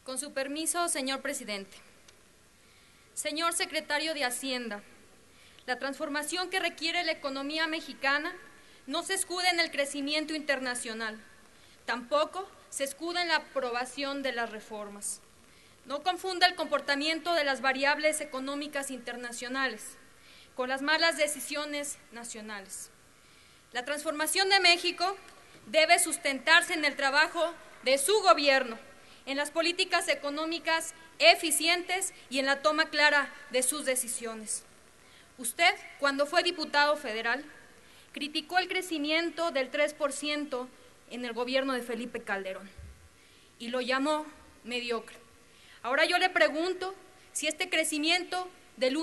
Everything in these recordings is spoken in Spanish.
Con su permiso, señor presidente. Señor secretario de Hacienda, la transformación que requiere la economía mexicana no se escuda en el crecimiento internacional, tampoco se escuda en la aprobación de las reformas. No confunda el comportamiento de las variables económicas internacionales con las malas decisiones nacionales. La transformación de México debe sustentarse en el trabajo de su gobierno, en las políticas económicas eficientes y en la toma clara de sus decisiones. Usted, cuando fue diputado federal, criticó el crecimiento del 3% en el gobierno de Felipe Calderón y lo llamó mediocre. Ahora yo le pregunto si este crecimiento del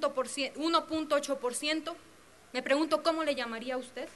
1.8%, me pregunto cómo le llamaría a usted.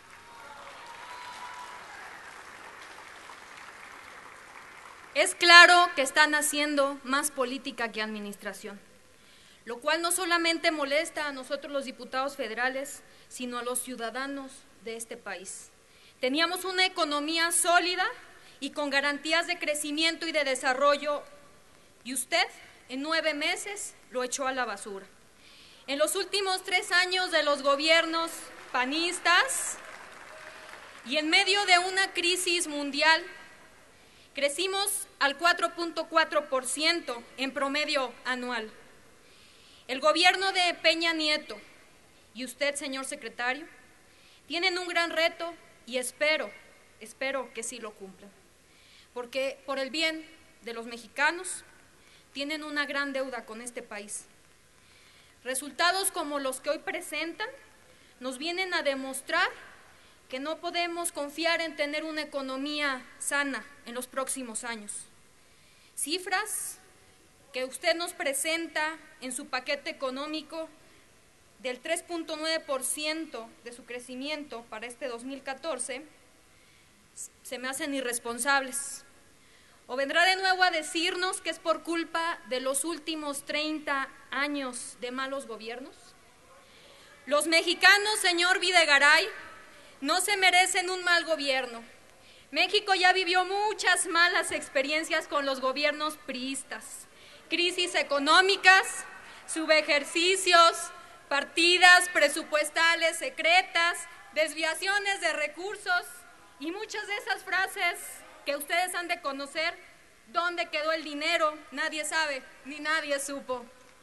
Es claro que están haciendo más política que administración, lo cual no solamente molesta a nosotros los diputados federales, sino a los ciudadanos de este país. Teníamos una economía sólida y con garantías de crecimiento y de desarrollo, y usted en 9 meses lo echó a la basura. En los últimos 3 años de los gobiernos panistas y en medio de una crisis mundial, crecimos al 4.4% en promedio anual. El gobierno de Peña Nieto y usted, señor secretario, tienen un gran reto y espero que sí lo cumplan, porque por el bien de los mexicanos tienen una gran deuda con este país. Resultados como los que hoy presentan nos vienen a demostrar que no podemos confiar en tener una economía sana en los próximos años. Cifras que usted nos presenta en su paquete económico del 3.9% de su crecimiento para este 2014 se me hacen irresponsables. ¿O vendrá de nuevo a decirnos que es por culpa de los últimos 30 años de malos gobiernos? Los mexicanos, señor Videgaray, no se merecen un mal gobierno. México ya vivió muchas malas experiencias con los gobiernos priistas. Crisis económicas, subejercicios, partidas presupuestales secretas, desviaciones de recursos y muchas de esas frases que ustedes han de conocer. ¿Dónde quedó el dinero? Nadie sabe, ni nadie supo.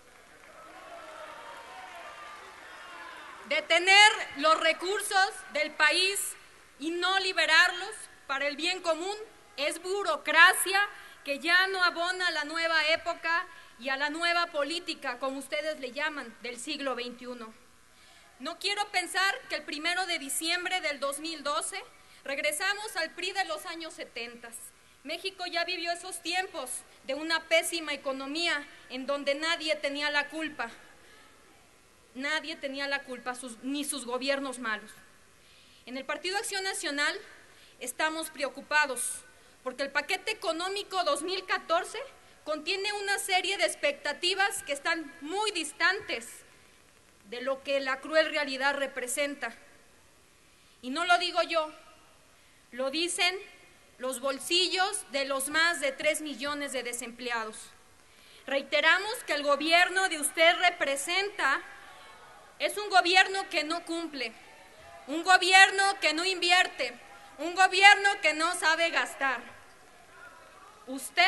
Detener los recursos del país y no liberarlos para el bien común es burocracia que ya no abona a la nueva época y a la nueva política, como ustedes le llaman, del siglo XXI. No quiero pensar que el 1 de diciembre del 2012 regresamos al PRI de los años 70. México ya vivió esos tiempos de una pésima economía en donde nadie tenía la culpa. Nadie tenía la culpa, ni sus gobiernos malos. En el Partido Acción Nacional estamos preocupados porque el paquete económico 2014 contiene una serie de expectativas que están muy distantes de lo que la cruel realidad representa. Y no lo digo yo, lo dicen los bolsillos de los más de 3 millones de desempleados. Reiteramos que el gobierno de usted representa es un gobierno que no cumple, un gobierno que no invierte, un gobierno que no sabe gastar. Usted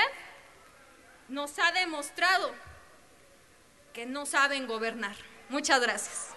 nos ha demostrado que no saben gobernar. Muchas gracias.